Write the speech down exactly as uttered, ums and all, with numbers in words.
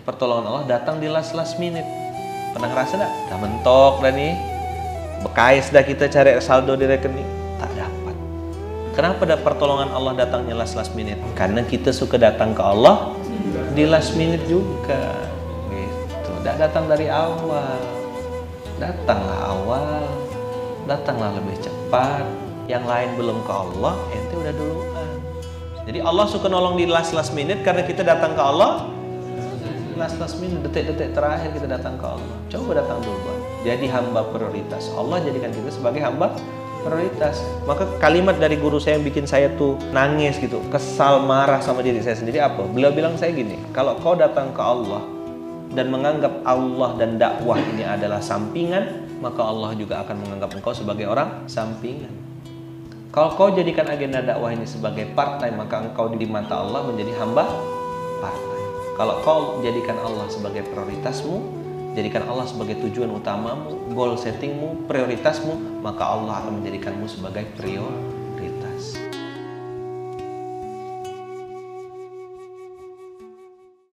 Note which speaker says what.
Speaker 1: pertolongan Allah datang di last last minute. Pernah ngerasa dah? Dah mentok dah nih, bekais dah kita cari saldo di rekening, tak dapat. Kenapa dah pertolongan Allah datangnya last last minute? Karena kita suka datang ke Allah di last minute juga. Gitu. Dah datang dari awal. Datanglah awal, datanglah lebih cepat. Yang lain belum ke Allah, ente udah duluan. Jadi Allah suka nolong di last last minute karena kita datang ke Allah last last minute, detik-detik terakhir kita datang ke Allah. Coba datang duluan. Jadi hamba prioritas. Allah jadikan kita sebagai hamba prioritas. Maka kalimat dari guru saya yang bikin saya tuh nangis gitu, kesal, marah sama diri saya sendiri apa? Beliau bilang saya gini, kalau kau datang ke Allah dan menganggap Allah dan dakwah ini adalah sampingan, maka Allah juga akan menganggap engkau sebagai orang sampingan. Kalau kau jadikan agenda dakwah ini sebagai part-time, maka engkau di mata Allah menjadi hamba part-time. Kalau kau jadikan Allah sebagai prioritasmu, jadikan Allah sebagai tujuan utamamu, goal settingmu, prioritasmu, maka Allah akan menjadikanmu sebagai prioritas.